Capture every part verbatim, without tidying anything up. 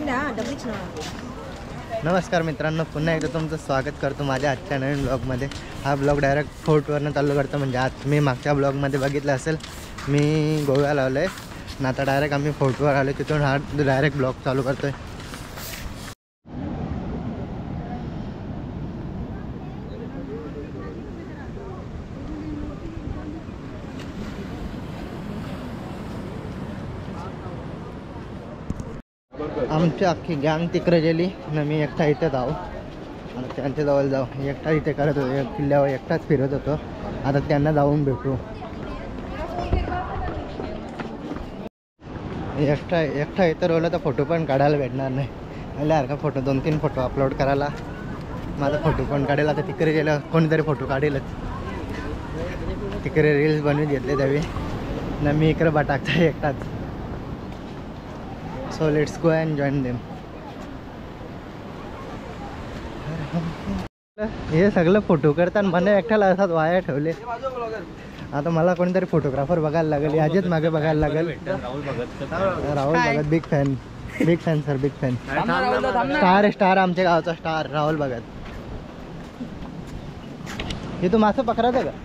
नमस्कार मित्रांनो, पुन्हा एकदा तुमचं स्वागत करतो माझ्या आजच्या नवीन ब्लॉगमध्ये। हा ब्लॉग डायरेक्ट फोर्टवरनं चालू करतो। म्हणजे आज मी मागच्या ब्लॉगमध्ये बघितलं असेल मी गोव्याला आलो आहे ना, आता डायरेक्ट आम्ही फोर्टवर आलो, तिथून हा डायरेक्ट ब्लॉग चालू करतो आहे। आमची अख्खी गँग तिकडे गेली ना, मी एकटा इथेच आहो। आता त्यांच्या जवळ जाऊ, एकटा इथे करत होतो, किल्ल्यावर एकटाच फिरत होतो। आता त्यांना जाऊन भेटू। एकटा एकटा इथं रोवलं तर फोटो पण काढायला भेटणार नाही। मला का फोटो दोन तीन फोटो अपलोड करायला, माझा फोटो पण काढेल। आता तिकडे गेलं कोणीतरी फोटो काढेलच, तिकडे रील्स बनवून घेतले त्यावेळी ना, मी इकडे बा टाकता एकटाच। So let's go and join them. हे सगळं फोटो करतात, मला एकट्याला असाच वाया ठेवले। आता मला कोणीतरी फोटोग्राफर बघायला लागेल, याचेच मागे बघायला लागेल। Rahul Bhagat big fan, big fan sir, big fan. Star आहे, स्टार आमच्या गावचा स्टार राहुल भगत। हे तू मासं पकडायचं का?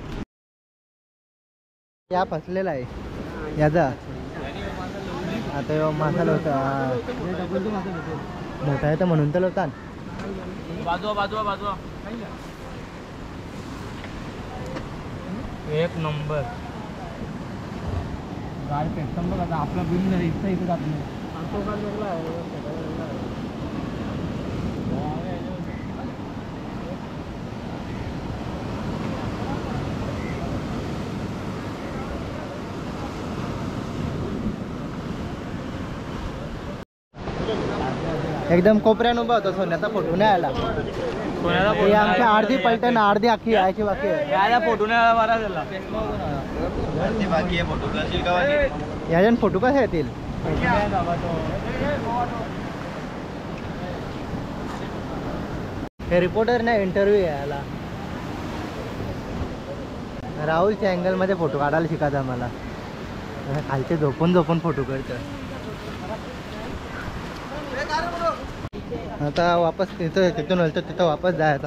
या फसलेला आहे याचा। आता मासा होता मोठा आहे तर म्हणून तर होता। बाजूला बाजूला बाजूला एक नंबर गाडी पेटतं बघ। आता आपला बिल नाही इथं इथं जात नाही। एकदम कोपऱ्यान उभा होता, सोन्याचा फोटो नाही आला। हे आमच्या अर्धी पलटे ना, अर्धी अख्खी यायची बाकी आहे। फोटो नाही आला, बरा झाला। याच्यान फोटो कसे येतील? हे रिपोर्टर नाही, इंटरव्ह्यू यायला। राहुलच्या अँगल मध्ये फोटो काढायला शिकायचा मला। खालचे झोपून झोपून फोटो काढतो। आता वापस तिथं तिथून होतं तिथं वापस जायचा।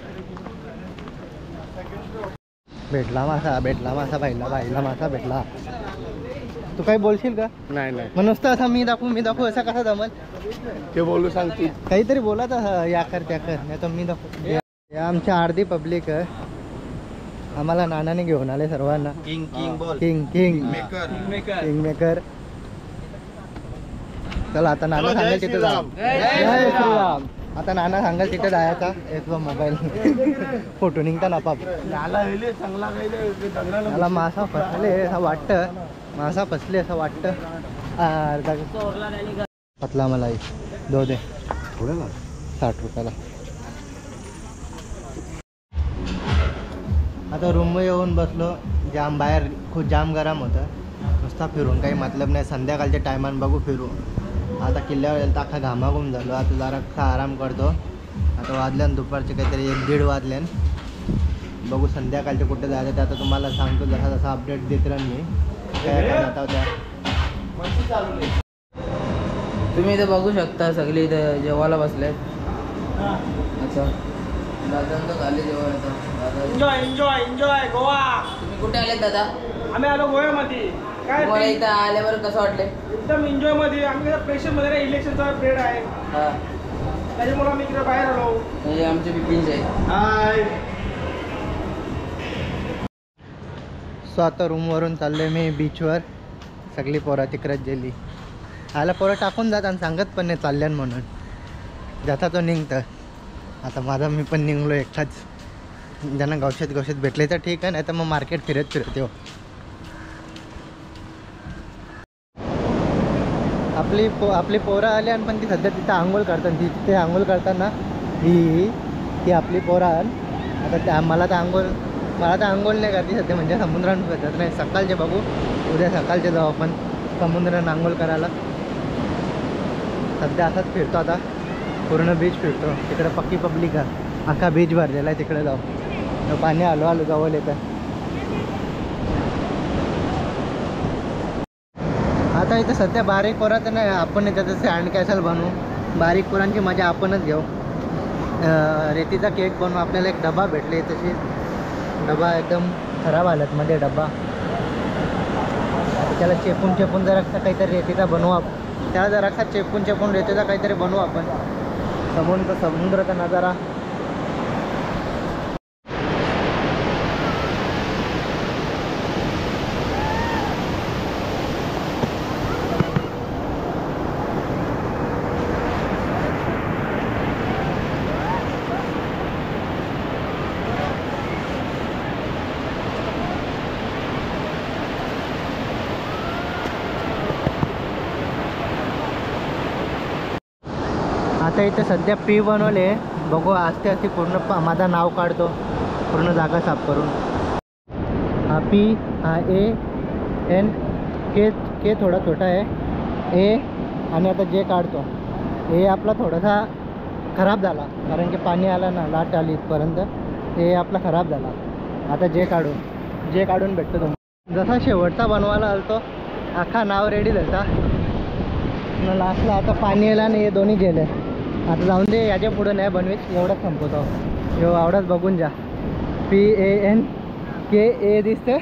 भेटला मासा, भेटला मासा, बाईला बाईला मासा भेटला। तू काही बोलशील का? नाही नाही, मग नुसतं असं मी दाखवू मी दाखवू असं कसं जमल? ते बोलू सांगते काहीतरी बोलायचं, या कर त्या कर, नाही तर मी दाखवू। या आमच्या अर्धी पब्लिक आहे, आम्हाला नानाने घेऊन आले सर्वांना। किंग किंग बोल, king king maker king maker. चला आता नाना सांगेल तिथे जा। जय श्रीराम। आता नाना सांगेल तिथे जायचा। एक मोबाईल फोटो निघता ना पाप। मला मासा फसले असं वाटतं, मासा फसले असं वाटतं। पतला मलाई दो दे, साठ रुपयाला। आता रूम येऊन बसलो, जाम बाहेर खूप जाम गरम होतं। नुसता फिरून काही मतलब नाही, संध्याकाळच्या टायमान बघू फिरू। आता किल्ल्यावर येईल तर अख्खा घामाघूम झालो। आता जरा आराम करतो। आता वाजल्यान दुपारचे काहीतरी एक दीड वाजल्यान, बघू संध्याकाळचे कुठे जायचं ते आता तुम्हाला सांगतो। जसा जसा अपडेट देत राहील मी काय करण्यात होत्या। तुम्ही इथे बघू शकता, सगळे इथे जेवायला बसले। अच्छा दादा झाले जेवण। Enjoy enjoy enjoy Goa. तुम्ही कुठे आले दादा? आम्ही आलो गोव्यामध्ये। काय तुम्हाला इथं आल्यावर कसं वाटले? एकदम एन्जॉय मध्ये। आम्ही प्रेशर मध्ये इलेक्शनचा पिरियड आहे, हा त्याच्यामुळे आम्ही इकडे बाहेर आलो। हे आमचे बिपिन आहे। हाय। सो आता रूमवरून चाललोय मी बीचवर। सगळी पोरं तिकडेच गेली। आला पोरं टाकून जात आणि सांगत पण नाही चालल्यान म्हणून, जाता तो निघतं। आता माझा मी पण निघलो एकटाच। ज्यांना गवशात गवशात भेटले तर ठीक आहे, नाही तर मग मार्केट फिरत फिरत येऊ। आपली पो आपली पोरं आली आणि पण ती सध्या तिथं आंघोळ करतात। ती तिथे आंघोळ करताना ही ती आपली पोरं आता त्या मला तर आंघोळ मला तर आंघोळ नाही करते सध्या, म्हणजे समुद्रात भेटत नाही। सकाळचे बघू, उद्या सकाळचे जाऊ आपण समुद्रात आंघोळ करायला। सध्या असाच फिरतो, आता पूर्ण बीच फिरतो। तिकडे पक्की पब्लिक आहे, अख्खा बीच भरलेला आहे। तिकडे जाऊ, पाणी आलो आलो जवळ येतं। आता इथं सध्या बारीक पोरं तर नाही, आपण त्याचं सँड कॅसल बनवू। बारीक पोरांची मजा आपणच घेऊ. अं, रेतीचा केक बनवू. आपल्याला एक डबा भेटले तशी डबा एकदम खराब हालत मध्ये डबा. त्याला चेपून चेपून जरा काहीतरी रेतीचा बनवू आपण. त्याला जरा चेपून चेपून रेतीचा काहीतरी बनवू आपण. समुद्र समुद्राचा नजारा. आता इथे सध्या पी बनवले. बघू आस्ते आस्ते पूर्ण प माझं नाव काढतो पूर्ण जागा साफ करून. हा पी, हा ए एन, के के थोडा छोटा आहे ए, आणि आता जे काढतो. ए आपला थोडासा खराब झाला कारण की पाणी आलं ना, लाट आली इथपर्यंत. ए आपला खराब झाला. आता जे काढू जे काढून भेटतो तुम्हाला. जसा शेवटचा बनवायला आलतो अख्खा नाव रेडी झाला. लास्टला आता पाणी आलं आणि हे दोन्ही गेले. आता जाऊन दे, याच्या पुढं नाही बनवीत. एवढंच संपवतो. एव एवढंच बघून जा. पी ए एन के ए दिसते.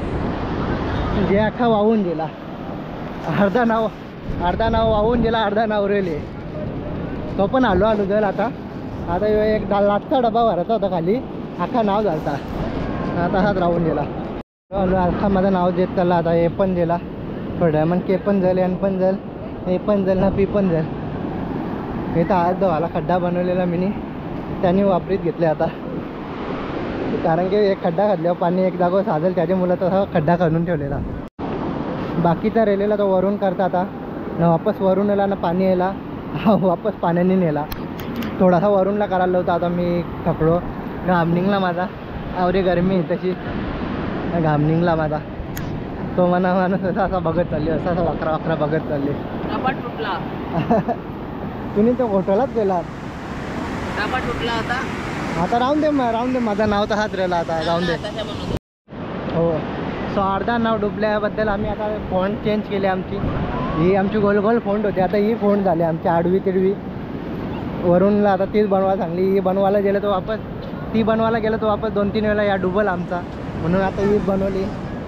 जे अख्खा वाहून गेला. अर्धा नाव अर्धा नाव वाहून गेला, अर्धा नाव रेले. तो पण आलो आलो जाईल. आता आता एक लाटचा डबा भरायचा होता खाली. अख्खा नाव झालता. आता हाच राहून गेला. अख्खा माझं नाव देत चालला. आता ए पण गेला थोड्या. मग के पण जाईल, एन पण जाईल, ए पण जाईल ना, पी पण जाईल. इथं आज दवाला खड्डा बनवलेला मी त्यांनी वापरीत घेतले आता. कारण की एक खड्डा खाल्ल्यावर पाणी एक जागो साजेल त्याच्यामुळे तसा खड्डा काढून ठेवलेला. बाकीचा रेलेला तो वरून करता. आता ना वापस वरून नेला ना पाणी यायला. हा वापस पाण्याने नेला. थोडासा वरूनला करायला होता. आता मी थकलो. घाम निघला माझा. आवरे गरमी तशी घाम निघला माझा. तो मना माणूस असा असा बघत चालली. असा असा वाकरा वाकरा बघत चालली. तुटला तुम्ही तो होटलात गेलात. डबा तुटला होता. आता राहून दे मग राहून दे. माझं नाव तर हाच राहिला. आता राहून दे. हो. सो अर्धा नाव डुबल्याबद्दल आम्ही आता फोन चेंज केली आमची. ही आमची गोल गोल फोन होती. आता ही फोन झाली आमची आडवी तिडवी. वरूनला आता तीच बनवायला सांगली. ही बनवायला गेलं तर वापस ती बनवायला गेलं तर वापस दोन तीन वेळा या डुबल आमचा. म्हणून आता हीच बनवली.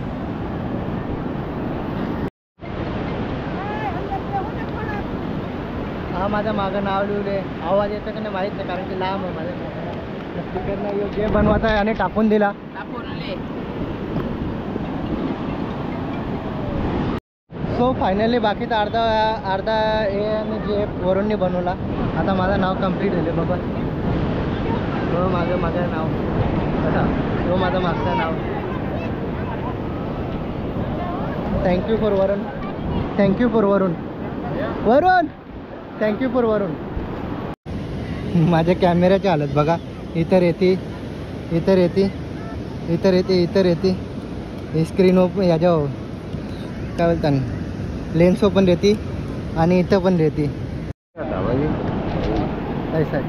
हा माझं मागं नाव लिवले. आवाज येतं का नाही माहीत नाही कारण की लांब आहे माझ्या स्पीकर नाही. जे बनवायचं आहे आणि टाकून दिला. सो फायनली बाकीचा अर्धा अर्धा ए आणि जे वरूननी बनवला. आता माझं नाव कम्प्लीट झाले बाबा. हो माझं माझं नाव कसा हो माझं मागचं नाव. Thank you for Varun. Thank you for Varun. Varun thank you for Varun. माझ्या कॅमेऱ्याची हालत बघा. इतर येते इतर येते इतर येते इतर येते ही स्क्रीन ओपन याच्या काय बोलता लेन्स ओपन रहती आणि इथं पण रहती. ऐसा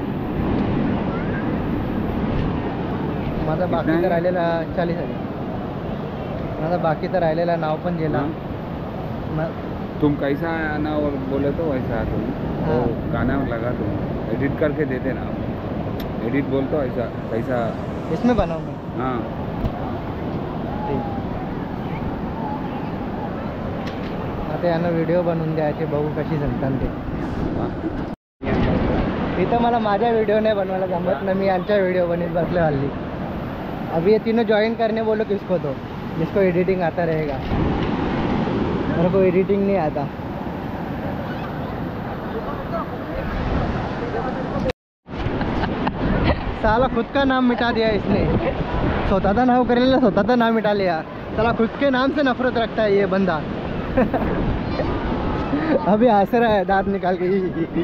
माझा बाकी तर राहिलेला चाळीस हजार. माझा बाकी तर राहिलेला नाव पण गेला. तुम कैसा नाव बोले तो वैसा तुम हाँ। तो गाना लगा तुम एडिट करके देते ना. एडिट बोलतो ऐसा कैसा इसमें बनाऊ मैं. हाँ आता यांना व्हिडिओ बनवून द्यायचे. बघू कशी जमतात ते. इथं मला माझ्या व्हिडिओ नाही बनवायला जमत ना. मी यांच्या व्हिडिओ बनवत बसले हल्ली. अभी ये तीनों ज्वाइन करने बोलो किसको तो जिसको एडिटिंग आता रहेगा. मेरे को एडिटिंग नहीं आता. साला खुद का नाम मिटा दिया इसने. स्वतःचा नाव करेला स्वतःचा नाम मिटा लिया. साला खुद के नाम से नफरत रखता है ये बंदा. अभी हंस रहा है दांत निकाल के.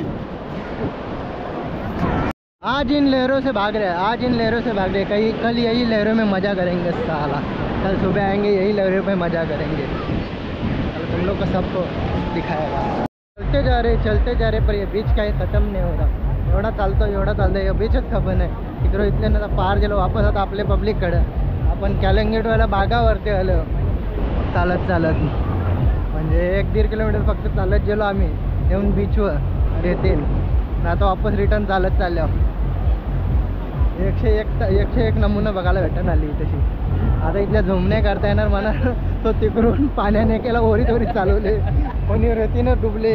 आज इन लहरों से भाग रहे हैं. आज इन लहरों से भाग रहे हैं. कहीं कल यही लहरों में मज़ा करेंगे साला. कल सुबह आएंगे यही लहरों पे मज़ा करेंगे. तुम लोग को सबको दिखाएगा. चलते जा रहे चलते जा रहे पर ये बीच काही खत्म नहीं हो रहा. एवढा चालतो एवढा चालतो हे बीचच खबर नाही. तिकडं इथले ना पार गेलो वापस. आता आपल्या पब्लिककडं आपण कॅलेंगेटवाला बागावरती आलो चालत चालत. म्हणजे एक दीड किलोमीटर फक्त चालत गेलो आम्ही येऊन बीचवर येतील. ना आता वापस रिटर्न चालत चालल्यावर एकशे एक एकशे एक नमुना बघायला भेटून आली तशी. आता इथल्या झुमणे करता येणार मला तो तिकडून पाण्याने केला ओरीत ओरीत चालवले कोणी रेतीनं डुबले.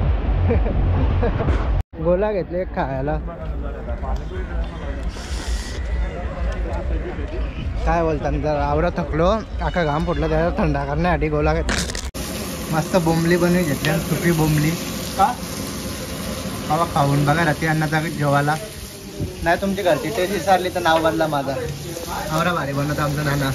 गोला घेतले खायला. काय बोलतात जर आवरा थकलो आखा घाम फुटला त्याला थंडा करण्यासाठी गोला घेतला. मस्त बोंबली बनवी घेतल्या सुकी बोंबली का बाबा खाऊन बघा रात्री अन्नाचा जेवायला. नाही तुमची घरची टेस्ट विचारली तर नाव बदला माझा. आवरा भारी बनवतो आमचं नाना.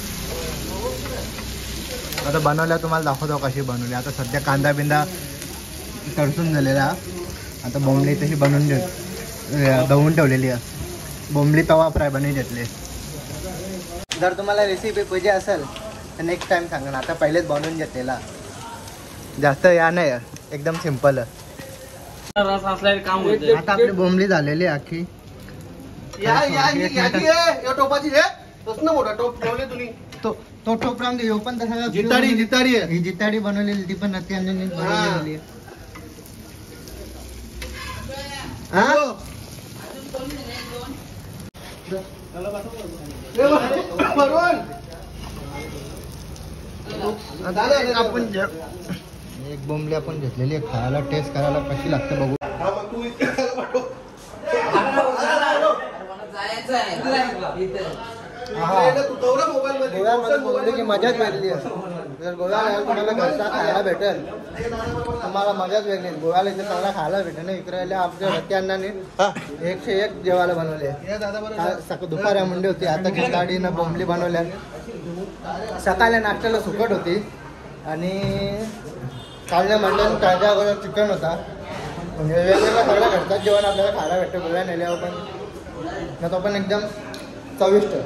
आता बनवल्या तुम्हाला दाखवतो कशी बनवली. आता सध्या कांदा बिंदा तळसून झालेला. आता बोंबली तशी बनवून दे दवून ठेवलेली आहे. बोंबली तवा फ्राय बनवून घेतले. जर तुम्हाला रेसिपी पाहिजे असेल तर नेक्स्ट टाइम सांगा ना. आता पहिलेच बनवून घेतलेला जास्त या नाही एकदम सिम्पल. रस असल्याने काम होते. आता आपली बोंबली झालेली अख्खी. तो टोप राहून दे. पण तसा जिताडी जिताडी ही जिताडी बनवलेली ती पण नक्की बनवलेली. आपण एक बोंबली आपण घेतलेली खायला टेस्ट करायला कशी लागते बघू. गोव्यामध्ये मजाच वेगळी आहे. जर गोव्याला तुम्हाला घरचा खायला भेटेल तुम्हाला मजाच वेगळी. गोव्याला इथे चांगला खायला भेटेल ना. इकडे आमच्या रत्यांनी एकशे एक जेवायला बनवले. दुपारी मुंडी होती आता खिचडीनं बोंबली बनवल्या. सकाळी नाश्त्याला सुकट होती आणि कालच्या मंडळात ताज्या चिकन होता. म्हणजे वेगवेगळ्या सगळ्या घरचाच जेवण आपल्याला खायला भेटतं गोव्या नेल्यावर पण तो पण एकदम चविष्ट.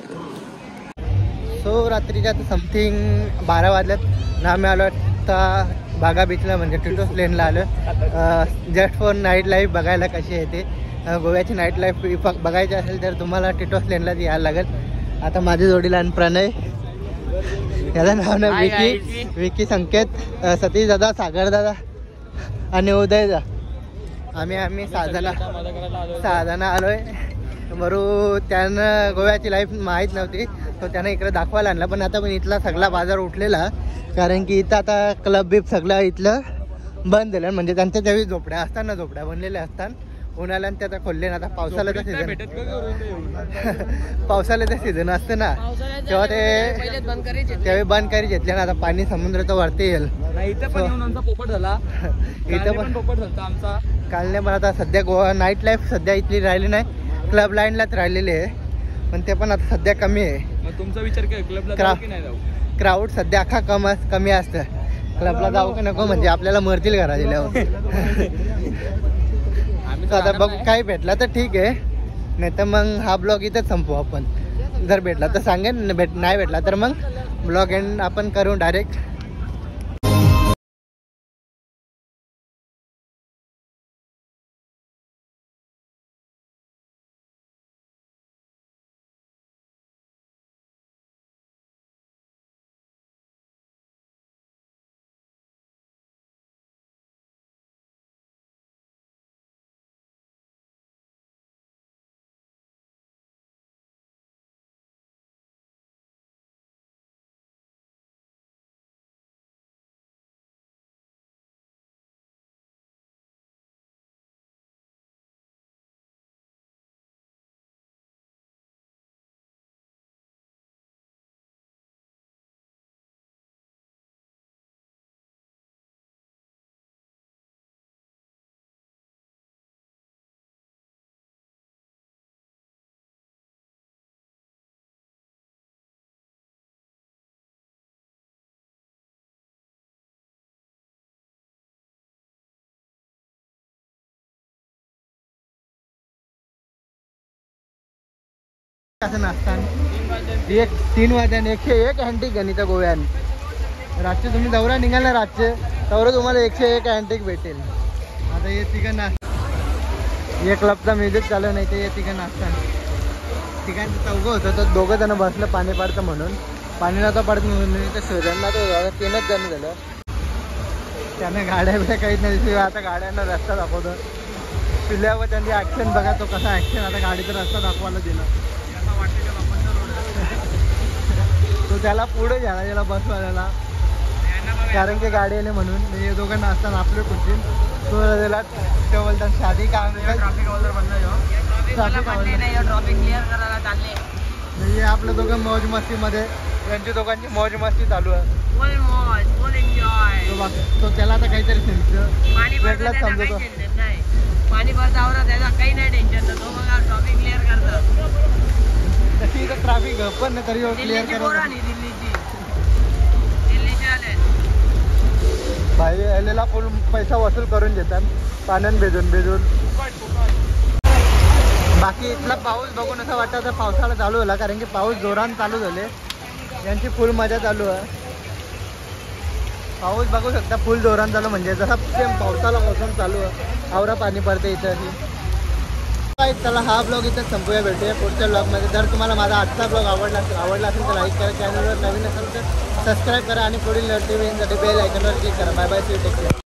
सो रात्रीच्या आता समथिंग बारा वाजल्यात ना आम्ही आलो आता बागा बीचला म्हणजे टिटोस लेनला आलो. जस्ट फॉर नाईट लाईफ बघायला कशी आहे ते. गोव्याची नाईट लाईफ बघायची असेल तर तुम्हाला टिटोस लेनलाच यायला लागेल. आता माझ्या जोडीला आणि प्रणय याचं नाव ना विकी विकी संकेत सतीश दादा सागर दादा आणि उदय दा. आम्ही आम्ही सहा जण सहा जण आलोय. बरू त्यानं गोव्याची लाईफ माहीत नव्हती तो त्यानं इकडे दाखवायला आणला. पण आता पण इथला सगळा बाजार उठलेला कारण की इथं आता क्लब बीप सगळं इथलं बंद झालं. म्हणजे त्यांच्या त्यावेळी झोपड्या असतात ना झोपड्या बनलेल्या असतात. उन्हाळ्यात ते आता खोलले ना. आता पावसाळ्याचा सीझन पावसाळ्याचं सीझन असतं ना तेव्हा ते त्यावेळी बंद करी घेतले ना. आता पाणी समुद्राचं वरती येईल. पोपट झाला इथं पण पोपट झाला आमचा कालने. पण आता सध्या गोवा नाईट लाईफ सध्या इथली राहिली नाही. क्लब लाईनलाच राहिलेली आहे पण ते पण आता सध्या कमी आहे. तुमचा विचार काय क्लबला क्राऊड सध्या अख्खा कम कमी असतं. क्लबला जाऊ का नको म्हणजे आपल्याला मरतील घरा दिल्यावर. आता बघ काही भेटला तर ठीक आहे नाही तर मग हा ब्लॉग इथंच संपू आपण. जर भेटला तर सांगेन भेट नाही भेटला तर मग ब्लॉग एंड आपण करू डायरेक्ट. असं नसताना एक तीन वाजल्याने एकशे एक अँटिक गणित गोव्यान. रातचे तुम्ही दौरा निघाला रातचे तेवढं तुम्हाला एकशे एक अँटिक भेटेल. आता हे तिघं नाच एक क्लबचा म्युझिक चालू नाही ते तिघं नाचताना तिघांचं चौघं होतं तर दोघं जण बसलं पाणी पडतं म्हणून. पाणी नव्हतं पडत म्हणून तर शोधांना तो तीनच जण झालं. त्याने गाड्या बिड्या काहीच नाही. आता गाड्यांना रस्ता दाखवतो पिल्यावर त्यांची ॲक्शन बघा, तो कसा ॲक्शन आता गाडीचा रस्ता दाखवायला दिला. तो त्याला पुढे घ्यायला त्याला बसवायला, कारण की गाडी आली म्हणून. हे दोघांना असताना आपले खुर्ची तो त्याला ते बोलतात शादी काम ट्रॅफिक ऑर्डर म्हणजे आपल्या दोघं मौज मस्तीमध्ये, त्यांची दोघांची मौज मस्ती चालू आहे. तो बघ, तो त्याला आता काहीतरी सेन्स वेगळाच समजतो. पाणी भरता त्याचा काही नाही टेन्शन, तो बघा ट्रॉफिक क्लिअर करतो. तशी इथं ट्रॅफिक पण नाही तरी क्लिअर करत. दिल्लीची दिल्लीचे आले भाई आलेला फुल पैसा वसूल करून घेतात पाण्यान भेजून भेजून. बाकी इथला पाऊस बघून असं वाटतं तर पावसाळा चालू झाला, कारण की पाऊस जोरान चालू झाले. यांची फुल मजा चालू आहे. पाऊस बघू शकता फुल जोरान चालू, म्हणजे जसा सेम पावसाला मोसम चालू आहे. आवरा पाणी पडते इथं. चला हा ब्लॉग इथं संपूया, भेटूया पुढच्या ब्लॉगमध्ये. जर तुम्हाला माझा आजचा ब्लॉग आवडला असेल आवडला असेल तर लाईक करा, चॅनलवर नवीन असेल तर सबस्क्राईब करा आणि पुढील नोटिफिकेशनसाठी बेल आयकॉनवर क्लिक करा. Bye bye, see you, take care.